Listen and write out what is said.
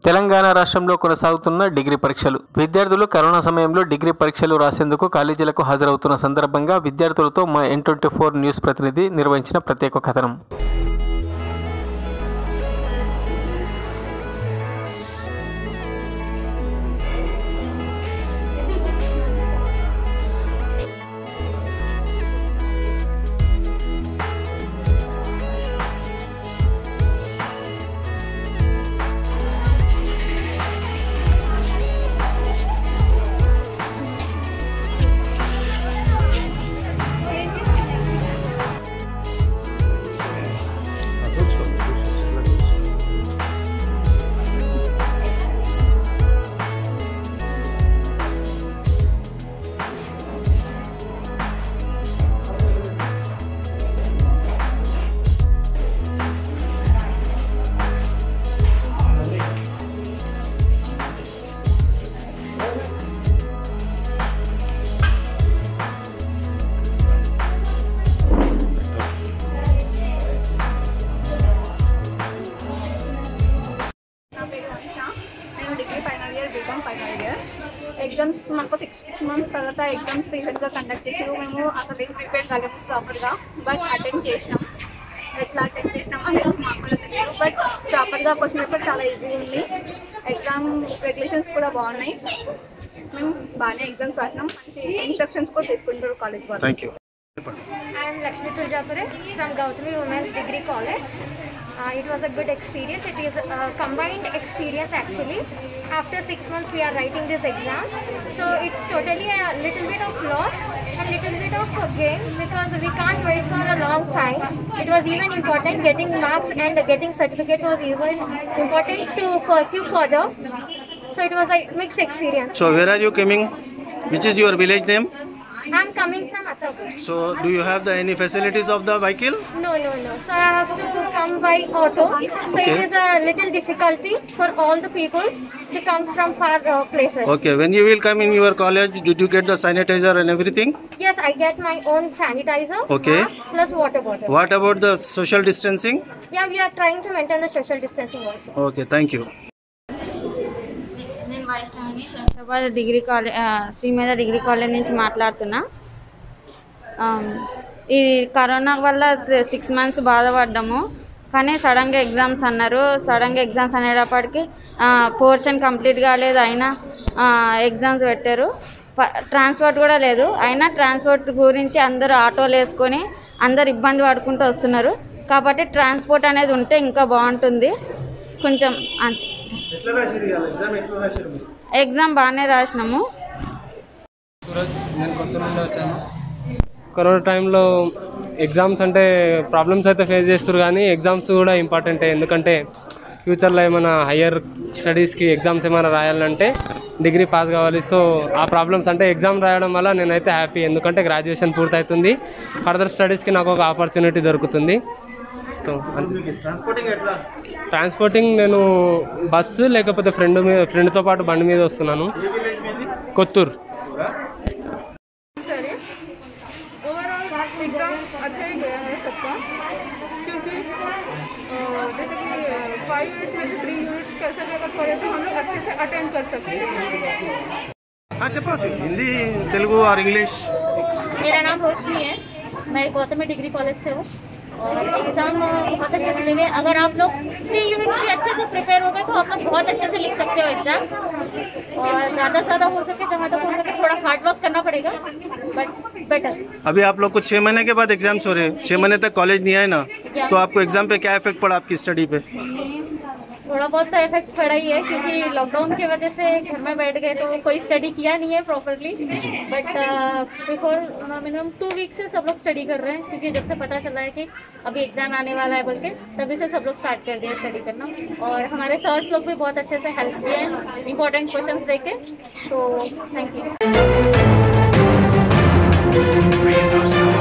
తెలంగాణ రాష్ట్రంలో కొనసాగుతున్న డిగ్రీ పరీక్షలు. విద్యార్థులు కరోనా సమయంలో డిగ్రీ పరీక్షలు రాసేందుకు కాలేజీలకు హాజరవుతున్న సందర్భంగా విద్యార్థులతో మా N24 న్యూస్ ప్రతినిధి నిర్వహించిన ప్రత్యేక కథనం. ఎగ్జామ్స్ మాకు 6 months తర్వాత ఎగ్జామ్స్ రీసెంట్గా కండక్ట్ చేసారు. మేము అసలు ఏం ప్రిపేర్ కాలేము ప్రాపర్గా, బట్ అటెండ్ చేసినాం. ఎట్లా అటెండ్ చేసినాం అనేది మాకు కూడా తెలియదు, బట్ ప్రాపర్గా క్వశ్చన్ పేపర్ చాలా ఈజీ ఉంది. ఎగ్జామ్ రెగ్యులేషన్స్ కూడా బాగున్నాయి. మేము బాగానే ఎగ్జామ్స్ రాసినాం. మంచి ఇన్స్ట్రక్షన్స్ కూడా తీసుకుంటారు కాలేజ్ వాళ్ళు. Thank you. I am Lakshmi Tuljapure from Gautami Women's Degree College. It was a good experience. It is a combined experience actually. After 6 months we are writing this exam. So it's totally a little bit of loss and little bit of gain because we can't wait for a long time. It was even important getting marks and getting certificates was even important to pursue further. So it was a mixed experience. So where are you coming? Which is your village name? I am coming from Attapur. So do you have any facilities of the vehicle? No. So I have to come by auto. So Okay. it is a little difficulty for all the people to come from far places. Okay, when you will come in your college, did you get the sanitizer and everything? Yes, I get my own sanitizer, Okay. mask plus water bottle. What about the social distancing? Yeah, we are trying to maintain the social distancing also. Okay, thank you. నేను వైష్ణవిని Shamshabad degree college Srimedha degree college నుంచి మాట్లాడుతున్నా. ఈ corona వల్ల 6 months బాధపడ్డాము, కానీ సడన్గా exams అన్నారు. సడన్గా ఎగ్జామ్స్ అనేటప్పటికి పోర్షన్ కంప్లీట్ కాలేదు, అయినా ఎగ్జామ్స్ పెట్టారు. ట్రాన్స్పోర్ట్ కూడా లేదు, అయినా ట్రాన్స్పోర్ట్ గురించి అందరూ ఆటోలు వేసుకొని అందరు ఇబ్బంది పడుకుంటూ వస్తున్నారు. కాబట్టి ట్రాన్స్పోర్ట్ అనేది ఉంటే ఇంకా బాగుంటుంది కొంచెం. అంతే, ఎగ్జామ్ బాగానే రాసినాము. సూరజ్, నేను కొత్త నుండి వచ్చాను. కరోనా టైంలో ఎగ్జామ్స్ అంటే ప్రాబ్లమ్స్ అయితే ఫేస్ చేస్తారు, కానీ ఎగ్జామ్స్ కూడా ఇంపార్టెంటే. ఎందుకంటే ఫ్యూచర్లో ఏమైనా హయ్యర్ స్టడీస్కి ఎగ్జామ్స్ ఏమైనా రాయాలంటే డిగ్రీ పాస్ కావాలి. సో ఆ ప్రాబ్లమ్స్ అంటే ఎగ్జామ్ రాయడం వల్ల నేనైతే హ్యాపీ, ఎందుకంటే గ్రాడ్యుయేషన్ పూర్తవుతుంది. ఫర్దర్ స్టడీస్కి నాకు ఒక ఆపర్చునిటీ దొరుకుతుంది. సో ట్రాన్స్పోర్టింగ్ నేను బస్సు లేకపోతే ఫ్రెండ్తో పాటు బండి మీద వస్తున్నాను. కొత్తూరు. एग्जाम अच्छा ही गया है सबका, क्योंकि जैसे कि 5 यूनिट्स में से 3 यूनिट्स कैसे अगर पढ़े तो हम लोग अच्छे से अटेंड कर सकते हैं. हाँ, చెప్పచ్చు. हिंदी, तेलुगु और इंग्लिश. मेरा नाम रोशनी है, मैं गौतमी डिग्री कॉलेज से हूँ और एग्ज़ाम बहुत अच्छे से लेंगे. अगर आप लोग 3 यूनिट भी अच्छे से प्रिपेयर हो गए तो आप लोग बहुत अच्छे से लिख सकते हो एग्ज़ाम. और ज़्यादा से ज़्यादा हो सके, जहाँ तक हो सके थोड़ा हार्ड वर्क करना पड़ेगा, बट बेटर. अभी आप लोग को 6 महीने के बाद एग्जाम्स हो रहे हैं. 6 महीने तक कॉलेज नहीं आए ना, तो आपको एग्जाम पे क्या इफेक्ट पड़ा आपकी स्टडी पे? थोड़ा बहुत तो इफेक्ट पड़ा ही है, क्योंकि लॉकडाउन की वजह से घर में बैठ गए तो कोई स्टडी किया नहीं है properly. But before minimum 2 week से सब लोग स्टडी कर रहे हैं, क्योंकि जब से पता चला है कि अभी एग्जाम आने वाला है बोल के, तभी से सब लोग स्टार्ट कर दिया स्टडी करना. और हमारे सर्स लोग भी बहुत अच्छे से हेल्प किए हैं इंपॉर्टेंट क्वेश्चन दे के. So thank you.